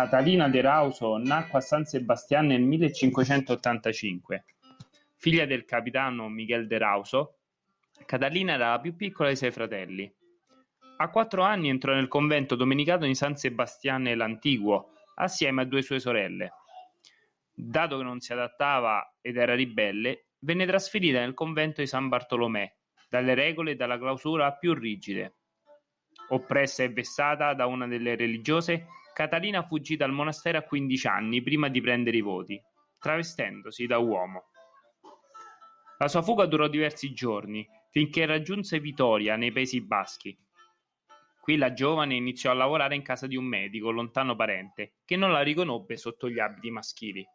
Catalina de Rauso nacque a San Sebastián nel 1585. Figlia del capitano Miguel de Rauso, Catalina era la più piccola dei 6 fratelli. A 4 anni entrò nel convento domenicano di San Sebastián l'Antiguo, assieme a 2 sue sorelle. Dato che non si adattava ed era ribelle, venne trasferita nel convento di San Bartolomé, dalle regole e dalla clausura più rigide. Oppressa e vessata da una delle religiose, Catalina fuggì dal monastero a 15 anni prima di prendere i voti, travestendosi da uomo. La sua fuga durò diversi giorni, finché raggiunse Vitoria, nei Paesi Baschi. Qui la giovane iniziò a lavorare in casa di un medico, lontano parente, che non la riconobbe sotto gli abiti maschili.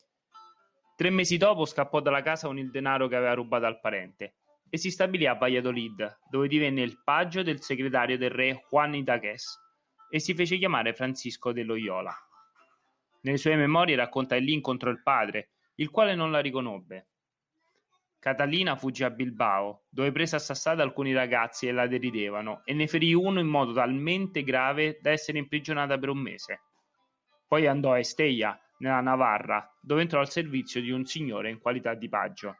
3 mesi dopo scappò dalla casa con il denaro che aveva rubato al parente e si stabilì a Valladolid, dove divenne il paggio del segretario del re Juan Idaques e si fece chiamare Francisco de Loyola. Nelle sue memorie racconta che lì incontrò il padre, il quale non la riconobbe. Catalina fuggì a Bilbao, dove prese a sassate alcuni ragazzi che la deridevano e ne ferì uno in modo talmente grave da essere imprigionata per 1 mese. Poi andò a Estella, nella Navarra, dove entrò al servizio di un signore in qualità di paggio.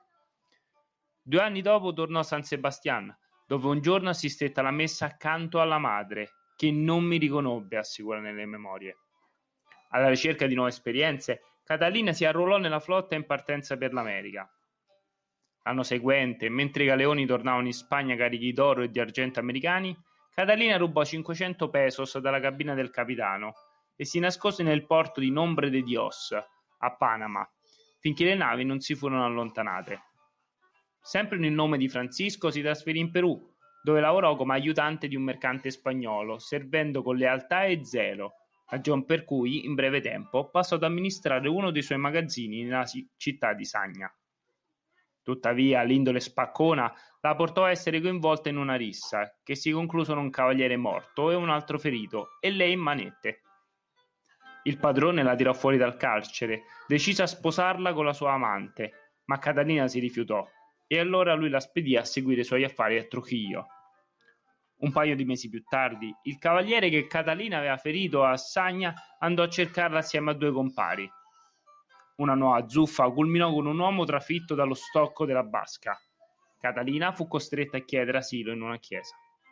2 anni dopo tornò a San Sebastián, dove un giorno assistette alla messa accanto alla madre, che non mi riconobbe, assicura nelle memorie. Alla ricerca di nuove esperienze, Catalina si arruolò nella flotta in partenza per l'America. L'anno seguente, mentre i galeoni tornavano in Spagna carichi d'oro e di argento americani, Catalina rubò 500 pesos dalla cabina del capitano e si nascose nel porto di Nombre de Dios, a Panama, finché le navi non si furono allontanate. Sempre nel nome di Francisco si trasferì in Perù, dove lavorò come aiutante di un mercante spagnolo, servendo con lealtà e zelo, ragion per cui, in breve tempo, passò ad amministrare uno dei suoi magazzini nella città di Sagna. Tuttavia, l'indole spaccona la portò a essere coinvolta in una rissa, che si concluse con un cavaliere morto e un altro ferito, e lei in manette. Il padrone la tirò fuori dal carcere, decise a sposarla con la sua amante, ma Catalina si rifiutò, e allora lui la spedì a seguire i suoi affari a Trujillo. Un paio di mesi più tardi, il cavaliere che Catalina aveva ferito a Sagna andò a cercarla assieme a 2 compari. Una nuova zuffa culminò con un uomo trafitto dallo stocco della Basca. Catalina fu costretta a chiedere asilo in una chiesa.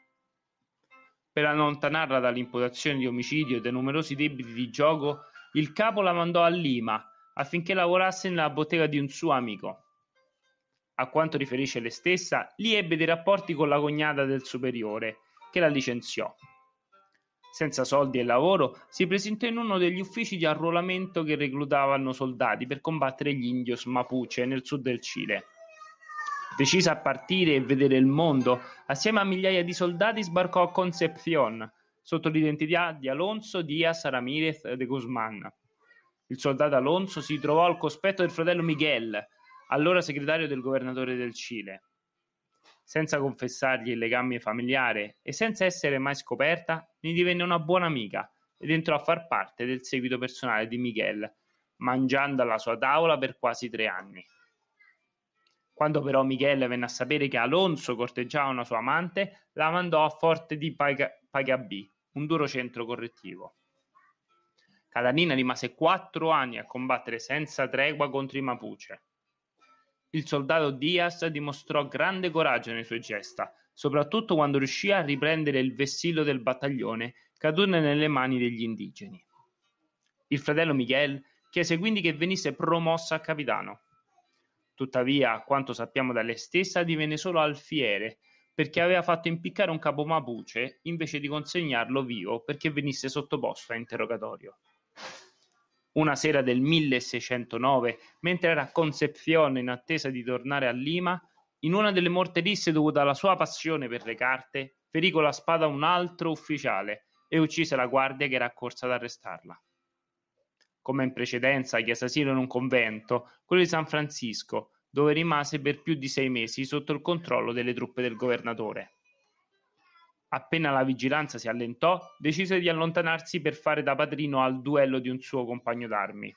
Per allontanarla dall'imputazione di omicidio e dai numerosi debiti di gioco, il capo la mandò a Lima affinché lavorasse nella bottega di un suo amico. A quanto riferisce lei stessa, lì ebbe dei rapporti con la cognata del superiore, che la licenziò. Senza soldi e lavoro, si presentò in uno degli uffici di arruolamento che reclutavano soldati per combattere gli indios Mapuche nel sud del Cile. Decisa a partire e vedere il mondo, assieme a migliaia di soldati sbarcò a Concepción, sotto l'identità di Alonso Díaz Ramírez de Guzmán. Il soldato Alonso si trovò al cospetto del fratello Miguel, allora segretario del governatore del Cile. Senza confessargli il legame familiare e senza essere mai scoperta, ne divenne una buona amica ed entrò a far parte del seguito personale di Miguel, mangiando alla sua tavola per quasi 3 anni. Quando però Miguel venne a sapere che Alonso corteggiava una sua amante, la mandò a Forte di Pagabí, un duro centro correttivo. Catalina rimase 4 anni a combattere senza tregua contro i Mapuche. Il soldato Díaz dimostrò grande coraggio nelle sue gesta, soprattutto quando riuscì a riprendere il vessillo del battaglione caduto nelle mani degli indigeni. Il fratello Miguel chiese quindi che venisse promosso a capitano. Tuttavia, a quanto sappiamo da lei stessa, divenne solo alfiere, perché aveva fatto impiccare un capo Mapuche invece di consegnarlo vivo perché venisse sottoposto a interrogatorio. Una sera del 1609, mentre era a Concepción in attesa di tornare a Lima, in una delle morterisse dovute alla sua passione per le carte, ferì con la spada un altro ufficiale e uccise la guardia che era accorsa ad arrestarla. Come in precedenza, chiese asilo in un convento, quello di San Francisco, dove rimase per più di 6 mesi sotto il controllo delle truppe del governatore. Appena la vigilanza si allentò, decise di allontanarsi per fare da padrino al duello di un suo compagno d'armi.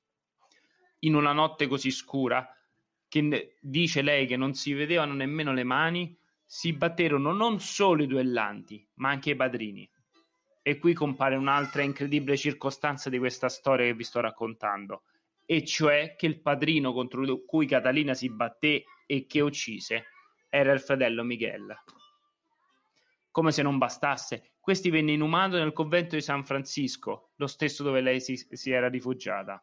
In una notte così scura, che dice lei che non si vedevano nemmeno le mani, si batterono non solo i duellanti, ma anche i padrini. E qui compare un'altra incredibile circostanza di questa storia che vi sto raccontando, e cioè che il padrino contro cui Catalina si batté e che uccise era il fratello Miguel. Come se non bastasse, questi venne inumato nel convento di San Francisco, lo stesso dove lei si era rifugiata.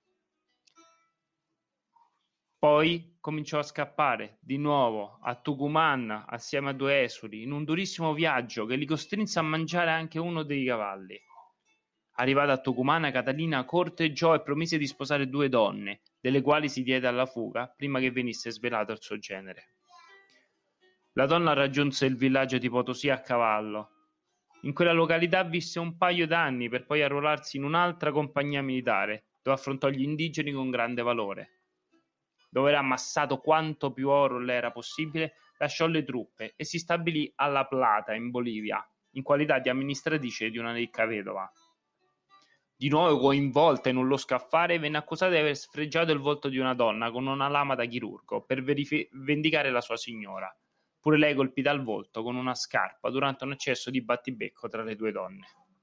Poi cominciò a scappare di nuovo a Tucumán assieme a 2 esuli in un durissimo viaggio che li costrinse a mangiare anche uno dei cavalli. Arrivata a Tucumán, Catalina corteggiò e promise di sposare 2 donne, delle quali si diede alla fuga prima che venisse svelato il suo genere. La donna raggiunse il villaggio di Potosí a cavallo. In quella località visse un paio d'anni per poi arruolarsi in un'altra compagnia militare, dove affrontò gli indigeni con grande valore. Dopo aver ammassato quanto più oro le era possibile, lasciò le truppe e si stabilì a La Plata, in Bolivia, in qualità di amministratrice di una ricca vedova. Di nuovo coinvolta in un losco affare, venne accusata di aver sfregiato il volto di una donna con una lama da chirurgo per vendicare la sua signora, pure lei colpita al volto con una scarpa durante un eccesso di battibecco tra le 2 donne.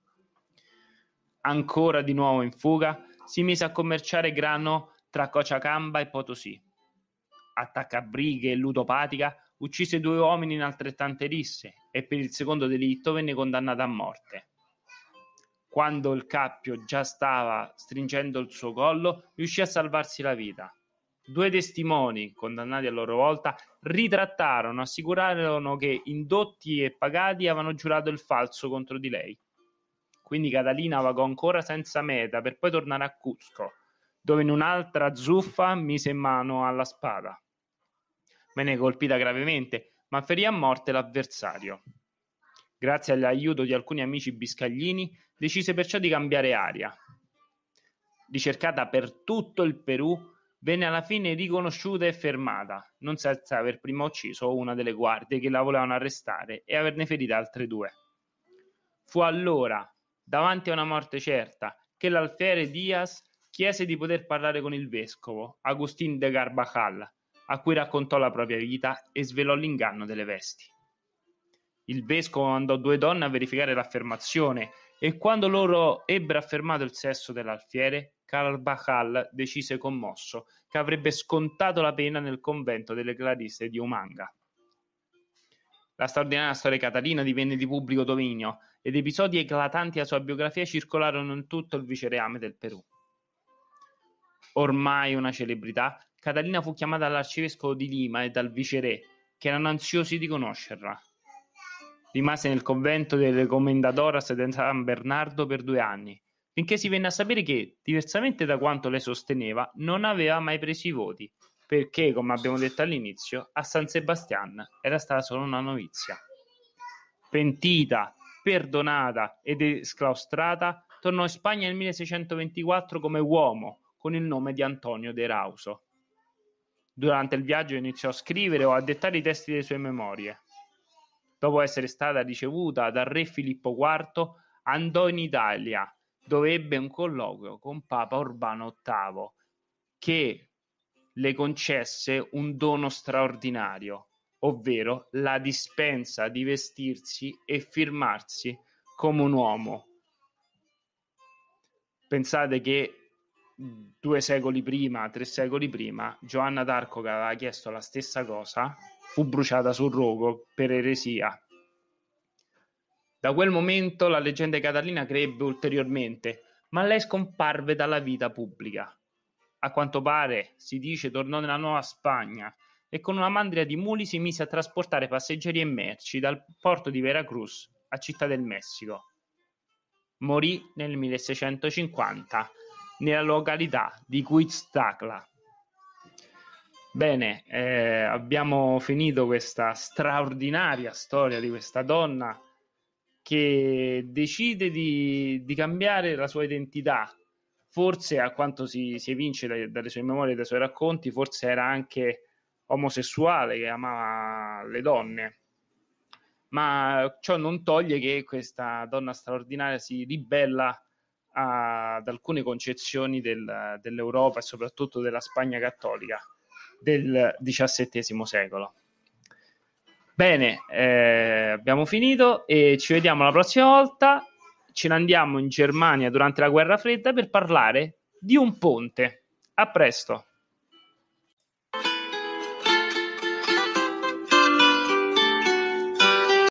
Ancora di nuovo in fuga, si mise a commerciare grano tra Cochabamba e Potosí. Attacca a brighe e ludopatica, uccise 2 uomini in altrettante risse e per il secondo delitto venne condannata a morte. Quando il cappio già stava stringendo il suo collo, riuscì a salvarsi la vita. 2 testimoni, condannati a loro volta, ritrattarono, assicurarono che indotti e pagati avevano giurato il falso contro di lei. Quindi Catalina vagò ancora senza meta per poi tornare a Cusco, dove in un'altra zuffa mise mano alla spada. Venne colpita gravemente, ma ferì a morte l'avversario. Grazie all'aiuto di alcuni amici biscaglini, decise perciò di cambiare aria. Ricercata per tutto il Perù, venne alla fine riconosciuta e fermata, non senza aver prima ucciso una delle guardie che la volevano arrestare e averne ferite altre 2. Fu allora, davanti a una morte certa, che l'alfiere Diaz chiese di poter parlare con il vescovo, Agustín de Carvajal, a cui raccontò la propria vita e svelò l'inganno delle vesti. Il vescovo mandò 2 donne a verificare l'affermazione e quando loro ebbero affermato il sesso dell'alfiere, Carvajal decise commosso che avrebbe scontato la pena nel convento delle Clarisse di Umanga. La straordinaria storia di Catalina divenne di pubblico dominio ed episodi eclatanti della sua biografia circolarono in tutto il vicereame del Perù. Ormai una celebrità, Catalina fu chiamata dall'arcivescovo di Lima e dal viceré, che erano ansiosi di conoscerla. Rimase nel convento delle Comendadoras de San Bernardo per 2 anni, finché si venne a sapere che, diversamente da quanto lei sosteneva, non aveva mai preso i voti, perché, come abbiamo detto all'inizio, a San Sebastián era stata solo una novizia. Pentita, perdonata ed esclaustrata, tornò in Spagna nel 1624 come uomo, con il nome di Antonio de Rauso. Durante il viaggio iniziò a scrivere o a dettare i testi delle sue memorie. Dopo essere stata ricevuta dal re Filippo IV, andò in Italia, dove ebbe un colloquio con Papa Urbano VIII, che le concesse un dono straordinario, ovvero la dispensa di vestirsi e firmarsi come un uomo. Pensate che 2 secoli prima, 3 secoli prima, Giovanna d'Arco, che aveva chiesto la stessa cosa, fu bruciata sul rogo per eresia. Da quel momento la leggenda di Catalina crebbe ulteriormente, ma lei scomparve dalla vita pubblica. A quanto pare, si dice, tornò nella Nuova Spagna e con una mandria di muli si mise a trasportare passeggeri e merci dal porto di Veracruz a Città del Messico. Morì nel 1650 nella località di Cuixtacla. Bene, abbiamo finito questa straordinaria storia di questa donna che decide di cambiare la sua identità. Forse, a quanto si evince dalle sue memorie e dai suoi racconti, forse era anche omosessuale, che amava le donne. Ma ciò non toglie che questa donna straordinaria si ribella ad alcune concezioni dell'Europa e soprattutto della Spagna cattolica del XVII secolo. Bene, abbiamo finito e ci vediamo la prossima volta. ce ne andiamo in Germania durante la Guerra Fredda per parlare di un ponte. A presto!